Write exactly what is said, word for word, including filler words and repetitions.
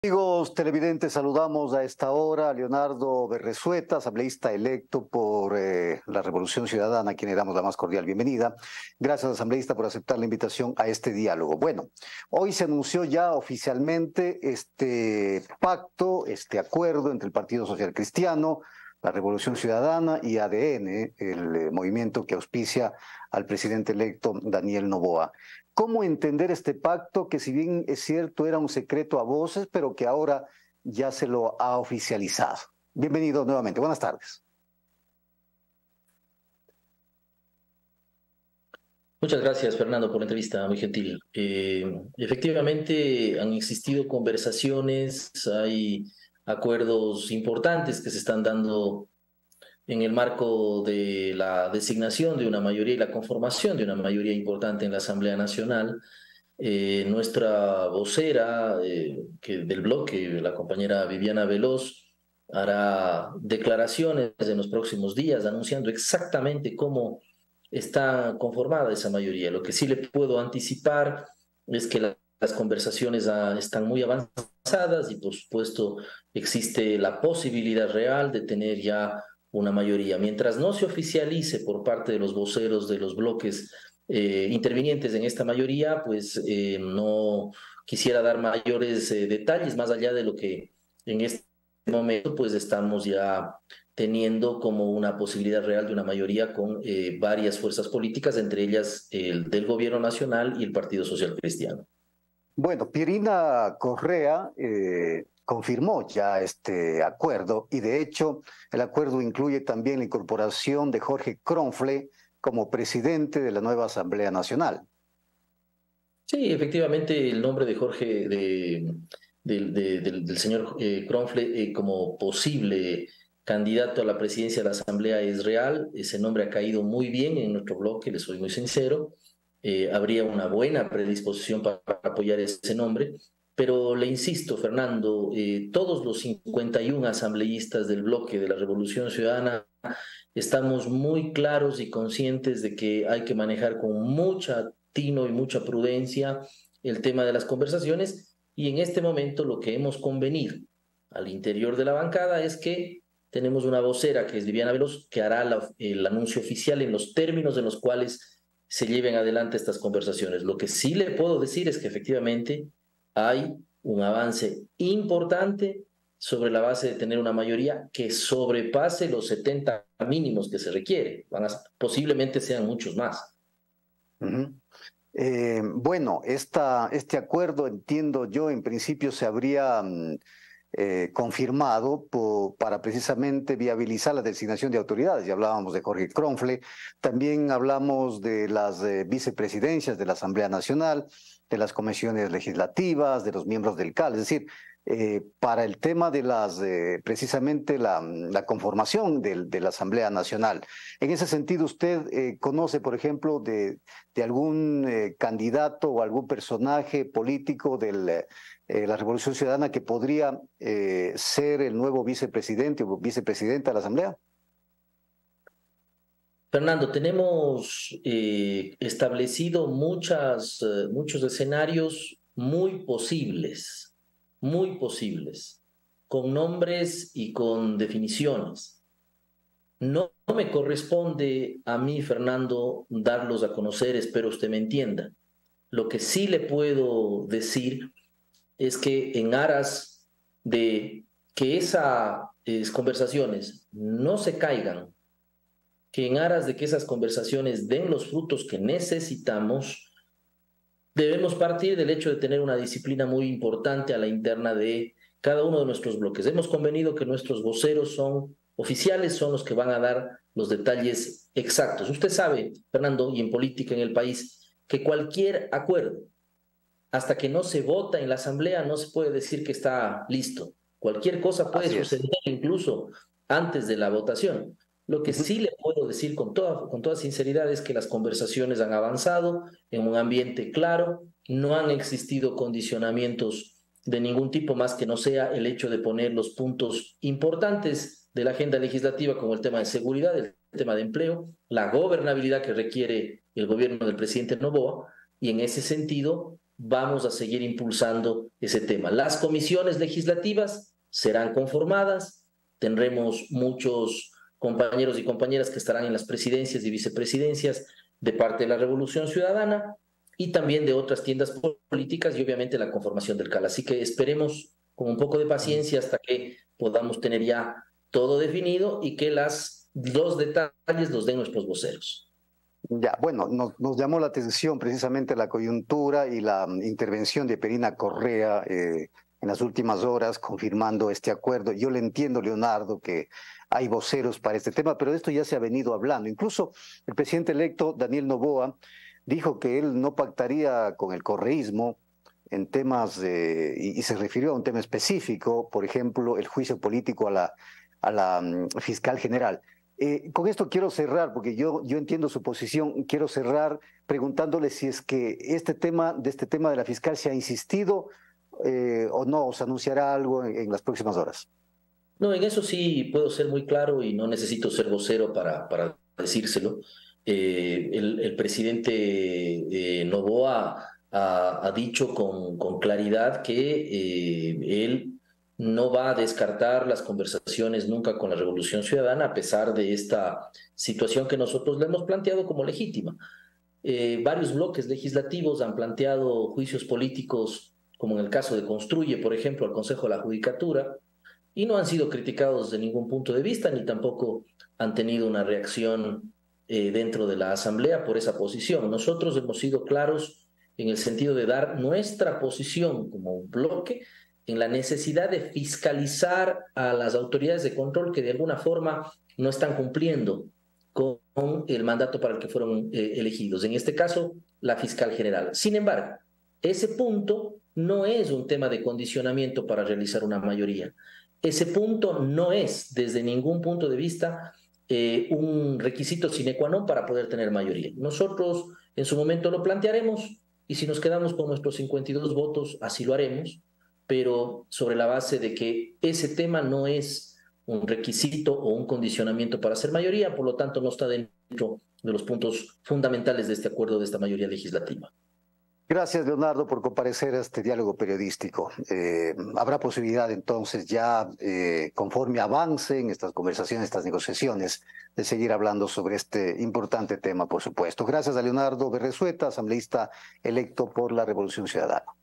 Amigos televidentes, saludamos a esta hora a Leonardo Berresueta, asambleísta electo por eh, la Revolución Ciudadana, a quien le damos la más cordial bienvenida. Gracias, asambleísta, por aceptar la invitación a este diálogo. Bueno, hoy se anunció ya oficialmente este pacto, este acuerdo entre el Partido Social Cristiano, la Revolución Ciudadana y A D N, el eh, movimiento que auspicia al presidente electo Daniel Noboa. ¿Cómo entender este pacto que, si bien es cierto, era un secreto a voces, pero que ahora ya se lo ha oficializado? Bienvenido nuevamente. Buenas tardes. Muchas gracias, Fernando, por la entrevista, muy gentil. Eh, efectivamente, han existido conversaciones, hay acuerdos importantes que se están dando en el marco de la designación de una mayoría y la conformación de una mayoría importante en la Asamblea Nacional. Eh, nuestra vocera eh, que del bloque, la compañera Viviana Veloz, hará declaraciones en los próximos días anunciando exactamente cómo está conformada esa mayoría. Lo que sí le puedo anticipar es que la, las conversaciones ah, están muy avanzadas y, por supuesto, existe la posibilidad real de tener ya una mayoría. Mientras no se oficialice por parte de los voceros de los bloques eh, intervinientes en esta mayoría, pues eh, no quisiera dar mayores eh, detalles más allá de lo que en este momento pues estamos ya teniendo como una posibilidad real de una mayoría con eh, varias fuerzas políticas, entre ellas el del Gobierno Nacional y el Partido Social Cristiano. Bueno, Pirina Correa eh, confirmó ya este acuerdo y, de hecho, el acuerdo incluye también la incorporación de Jorge Kronfle como presidente de la nueva Asamblea Nacional. Sí, efectivamente, el nombre de Jorge, de, de, de, del, del señor eh, Kronfle eh, como posible candidato a la presidencia de la Asamblea es real. Ese nombre ha caído muy bien en nuestro bloque, le soy muy sincero. Eh, habría una buena predisposición para, para apoyar ese nombre. Pero le insisto, Fernando, eh, todos los cincuenta y uno asambleístas del bloque de la Revolución Ciudadana estamos muy claros y conscientes de que hay que manejar con mucha tino y mucha prudencia el tema de las conversaciones, y en este momento lo que hemos convenido al interior de la bancada es que tenemos una vocera que es Viviana Veloz, que hará la, el anuncio oficial en los términos en los cuales se lleven adelante estas conversaciones. Lo que sí le puedo decir es que efectivamente hay un avance importante sobre la base de tener una mayoría que sobrepase los setenta mínimos que se requiere. Van a, posiblemente sean muchos más. Uh-huh. Eh, bueno, esta, este acuerdo, entiendo yo, en principio se habría mm, eh, confirmado por, para precisamente viabilizar la designación de autoridades. Ya hablábamos de Jorge Kronfle, también hablamos de las eh, vicepresidencias de la Asamblea Nacional, de las comisiones legislativas, de los miembros del C A L, es decir, eh, para el tema de las, eh, precisamente la, la conformación del, de la Asamblea Nacional. En ese sentido, ¿usted eh, conoce, por ejemplo, de, de algún eh, candidato o algún personaje político de eh, la Revolución Ciudadana que podría eh, ser el nuevo vicepresidente o vicepresidenta de la Asamblea? Fernando, tenemos eh, establecido muchas, eh, muchos escenarios muy posibles, muy posibles, con nombres y con definiciones. No, no me corresponde a mí, Fernando, darlos a conocer, espero usted me entienda. Lo que sí le puedo decir es que en aras de que esas eh, conversaciones no se caigan, que en aras de que esas conversaciones den los frutos que necesitamos, debemos partir del hecho de tener una disciplina muy importante a la interna de cada uno de nuestros bloques. Hemos convenido que nuestros voceros son oficiales, son los que van a dar los detalles exactos. Usted sabe, Fernando, y en política en el país, que cualquier acuerdo, hasta que no se vota en la Asamblea, no se puede decir que está listo. Cualquier cosa puede Así suceder es. incluso antes de la votación. Lo que Uh-huh. sí le puedo decir con toda, con toda sinceridad es que las conversaciones han avanzado en un ambiente claro, no han existido condicionamientos de ningún tipo más que no sea el hecho de poner los puntos importantes de la agenda legislativa, como el tema de seguridad, el tema de empleo, la gobernabilidad que requiere el gobierno del presidente Noboa, y en ese sentido vamos a seguir impulsando ese tema. Las comisiones legislativas serán conformadas, tendremos muchos compañeros y compañeras que estarán en las presidencias y vicepresidencias de parte de la Revolución Ciudadana y también de otras tiendas políticas y obviamente la conformación del C A L. Así que esperemos con un poco de paciencia hasta que podamos tener ya todo definido y que las, los detalles los den nuestros voceros. Ya, bueno, nos, nos llamó la atención precisamente la coyuntura y la um, intervención de Perina Correa eh, en las últimas horas confirmando este acuerdo. Yo le entiendo, Leonardo, que hay voceros para este tema, pero de esto ya se ha venido hablando. Incluso el presidente electo, Daniel Noboa, dijo que él no pactaría con el correísmo en temas, de, y, y se refirió a un tema específico, por ejemplo, el juicio político a la, a la um, fiscal general. Eh, con esto quiero cerrar, porque yo, yo entiendo su posición, quiero cerrar preguntándole si es que este tema, de este tema de la fiscal se ha insistido eh, o no, o se anunciará algo en, en las próximas horas. No, en eso sí puedo ser muy claro y no necesito ser vocero para, para decírselo. Eh, el, el presidente eh, Noboa ha, ha dicho con, con claridad que eh, él no va a descartar las conversaciones nunca con la Revolución Ciudadana, a pesar de esta situación que nosotros le hemos planteado como legítima. Eh, varios bloques legislativos han planteado juicios políticos, como en el caso de Construye, por ejemplo, al Consejo de la Judicatura, y no han sido criticados de ningún punto de vista, ni tampoco han tenido una reacción eh, dentro de la Asamblea por esa posición. Nosotros hemos sido claros en el sentido de dar nuestra posición como un bloque en la necesidad de fiscalizar a las autoridades de control que de alguna forma no están cumpliendo con el mandato para el que fueron eh, elegidos. En este caso, la fiscal general. Sin embargo, ese punto no es un tema de condicionamiento para realizar una mayoría. Ese punto no es, desde ningún punto de vista, eh, un requisito sine qua non para poder tener mayoría. Nosotros en su momento lo plantearemos y si nos quedamos con nuestros cincuenta y dos votos, así lo haremos, pero sobre la base de que ese tema no es un requisito o un condicionamiento para ser mayoría, por lo tanto no está dentro de los puntos fundamentales de este acuerdo, de esta mayoría legislativa. Gracias, Leonardo, por comparecer a este diálogo periodístico. Eh, habrá posibilidad entonces ya, eh, conforme avancen estas conversaciones, estas negociaciones, de seguir hablando sobre este importante tema, por supuesto. Gracias a Leonardo Berresueta, asambleísta electo por la Revolución Ciudadana.